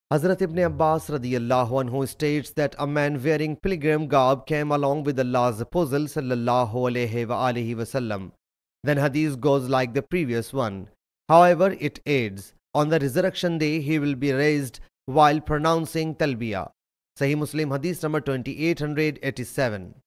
Hazrat Ibn Abbas radiyallahu anhu states that a man wearing pilgrim garb came along with Allah's apostle sallallahu alayhi wa alihi wasallam. Then hadith goes like the previous one. However, it adds, on the resurrection day he will be raised while pronouncing talbiyah. Sahih Muslim Hadith number 2887.